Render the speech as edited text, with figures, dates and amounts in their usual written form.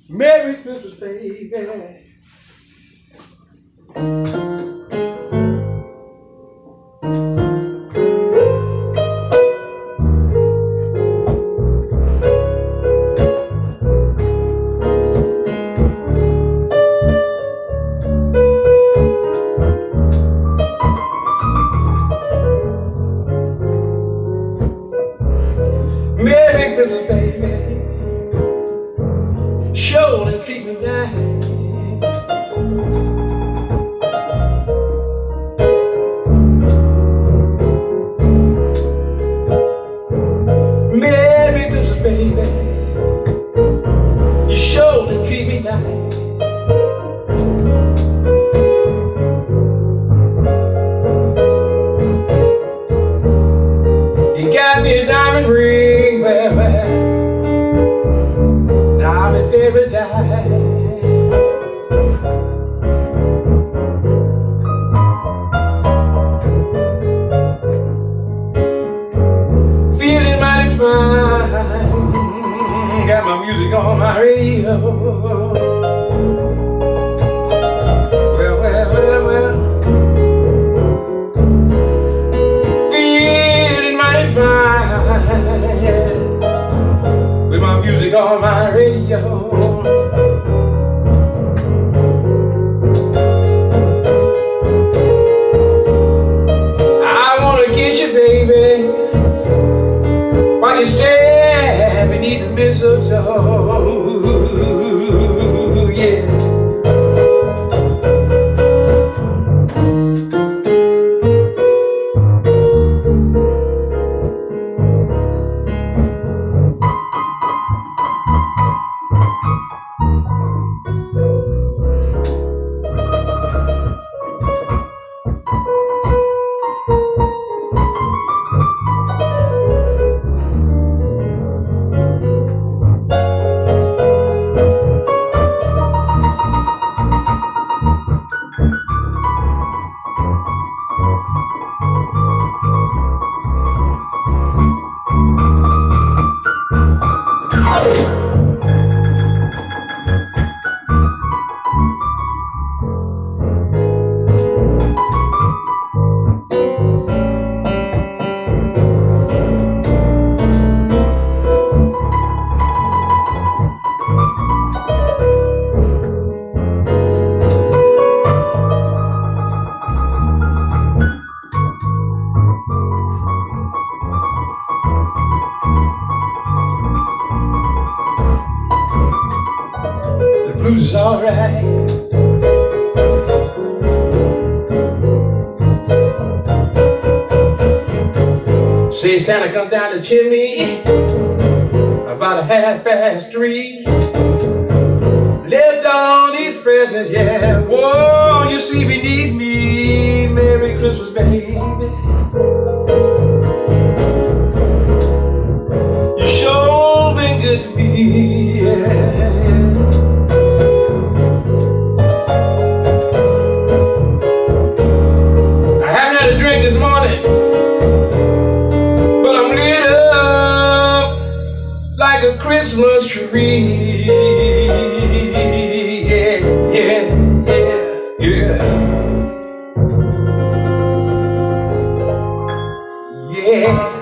Merry Christmas, baby. Merry Christmas, baby. Surely treat me nice. Merry Christmas, baby. You surely treat me nice. You got me a diamond ring, baby. Now I'm in paradise. Feeling mighty fine. Got my music on my radio. Well. Feeling mighty fine. With my music on my radio. I wanna kiss you, baby, while you stand beneath the mistletoe, yeah. The blues is alright. Say Santa come down the chimney about 3:30. Left all these presents, yeah. Whoa, you see beneath me. Merry Christmas, baby. You sure been good to me, yeah. I haven't had a drink this morning, but I'm lit up like a Christmas tree. Yeah.